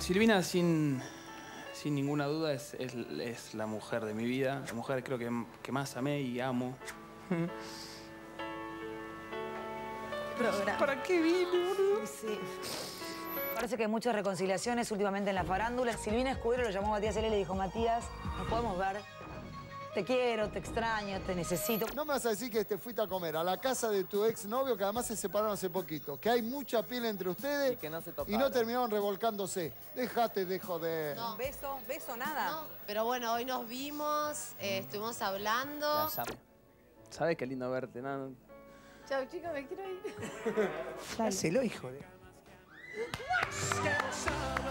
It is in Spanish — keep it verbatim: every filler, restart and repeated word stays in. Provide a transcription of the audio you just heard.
Silvina, sin, sin ninguna duda, es, es, es la mujer de mi vida. La mujer creo que, que más amé y amo. Programa. ¿Para qué vine, boludo? Sí. Parece que hay muchas reconciliaciones últimamente en la farándula. Silvina Escudero lo llamó a Matías L. y le dijo, Matías, nos podemos ver. Te quiero, te extraño, te necesito. No me vas a decir que te fuiste a comer a la casa de tu exnovio, que además se separaron hace poquito, que hay mucha piel entre ustedes Y que no se y toparon. no terminaron revolcándose. Déjate de joder. No. Beso, beso, nada. No, pero bueno, hoy nos vimos, eh, estuvimos hablando. La llamé. ¿Sabes qué lindo verte? No, Chau, chicos, me quiero ir. Hacelo, hijo de...